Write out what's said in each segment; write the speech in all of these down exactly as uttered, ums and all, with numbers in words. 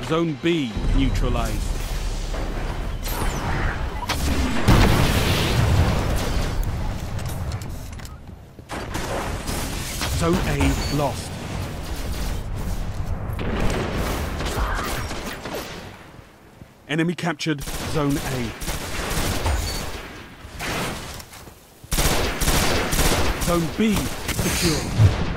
Zone B neutralized. Zone A lost. Enemy captured Zone A. Zone B secure.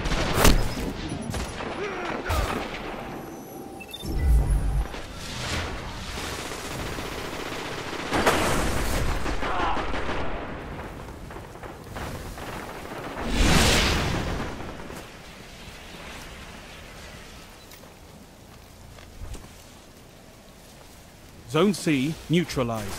Zone C neutralized.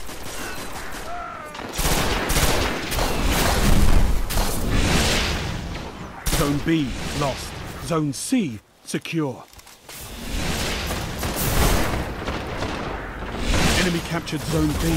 Zone B lost. Zone C secure. Enemy captured Zone B.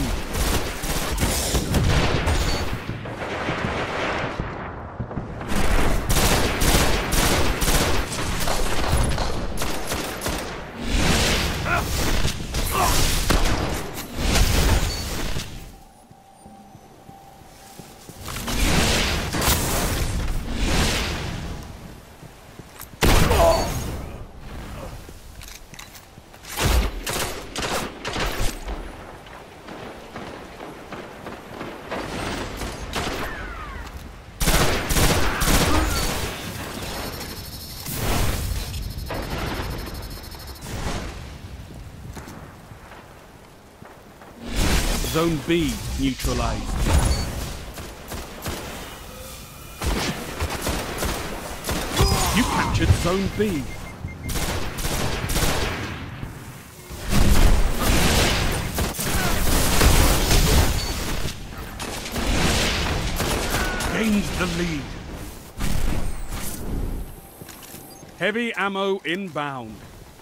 Zone B neutralized. You captured Zone B. Gained the lead. Heavy ammo inbound.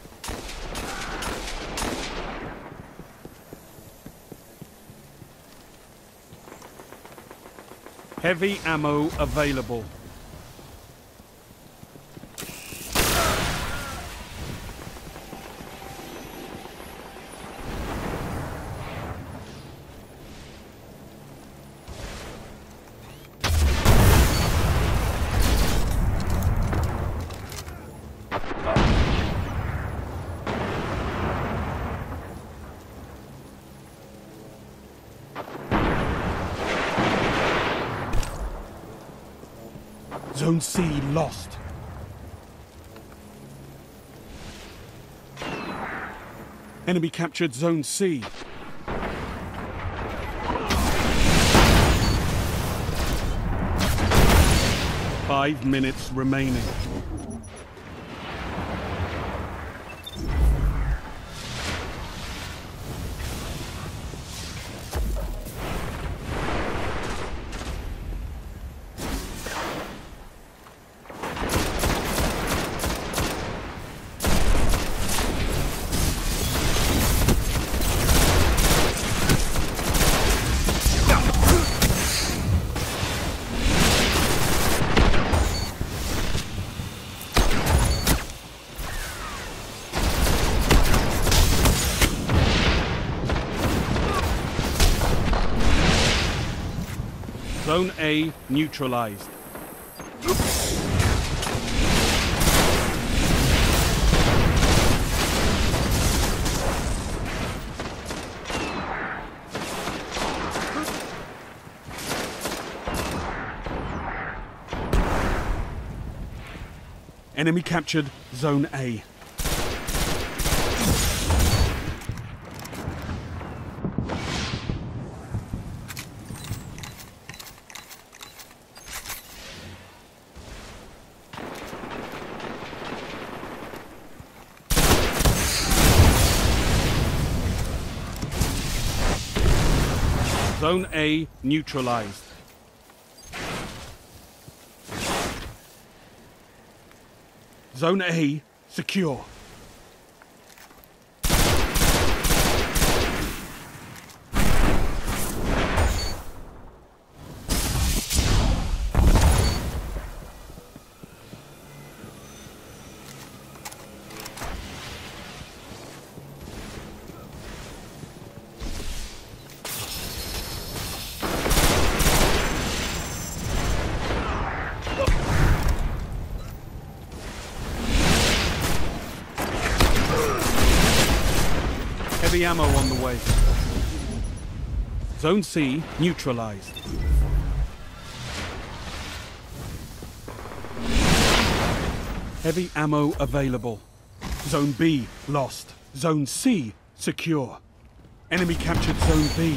Heavy ammo available. Zone C lost. Enemy captured Zone C. Five minutes remaining. Zone A neutralized. Enemy captured Zone A. Zone A neutralized. Zone A secure. Heavy ammo on the way. Zone C neutralized. Heavy ammo available. Zone B lost. Zone C secure. Enemy captured Zone B.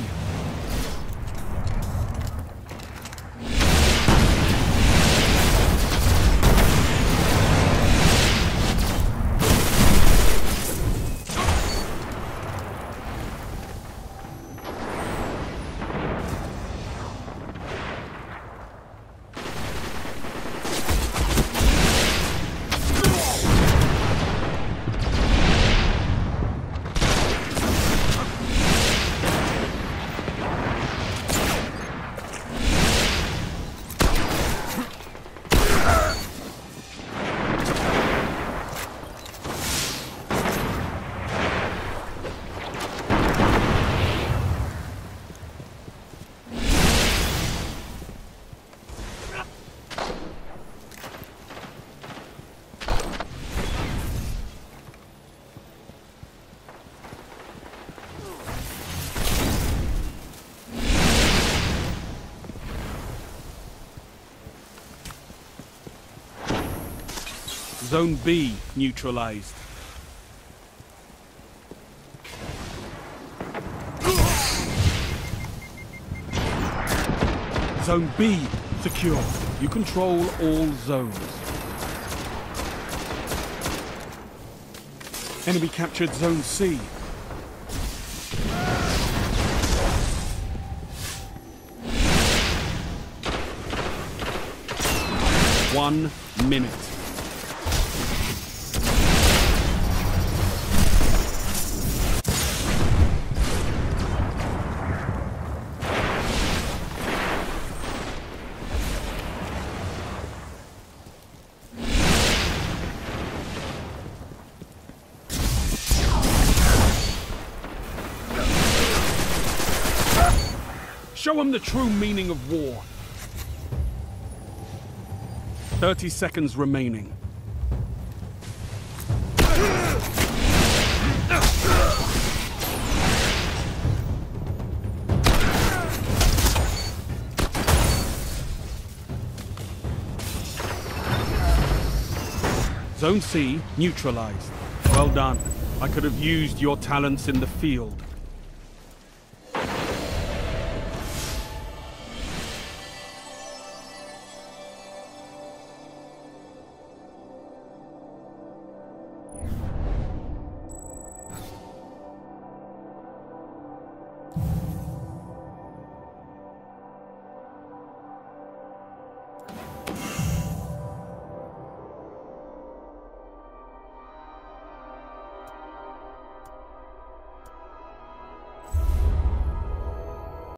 Zone B neutralized. Zone B secure. You control all zones. Enemy captured Zone C. One minute. Show them the true meaning of war. Thirty seconds remaining. Zone C neutralized. Well done. I could have used your talents in the field.